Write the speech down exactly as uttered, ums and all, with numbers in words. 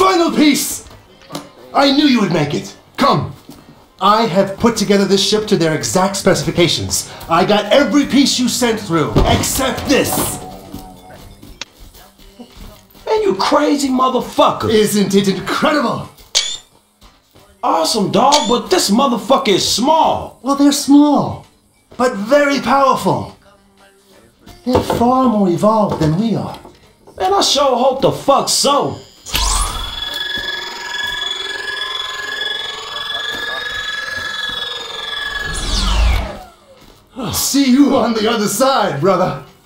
final piece! I knew you would make it. Come. I have put together this ship to their exact specifications. I got every piece you sent through, except this. Man, you crazy motherfucker. Isn't it incredible? Awesome, dog, but this motherfucker is small. Well, they're small, but very powerful. They're far more evolved than we are. Man, I sure hope the fuck so. I'll see you on the other side, brother.